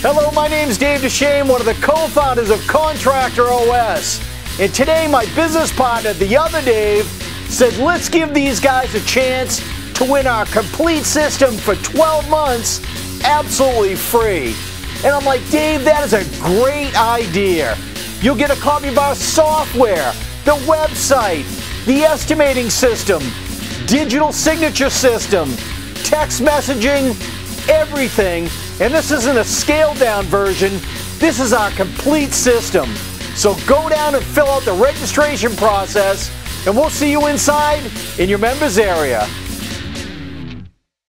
Hello, my name's Dave DeShane, one of the co-founders of Contractor OS. And today my business partner, the other Dave, said let's give these guys a chance to win our complete system for 12 months absolutely free. And I'm like, Dave, that is a great idea. You'll get a copy of our software, the website, the estimating system, digital signature system, text messaging, everything. And this isn't a scaled down version, this is our complete system. So go down and fill out the registration process, and we'll see you inside in your members area.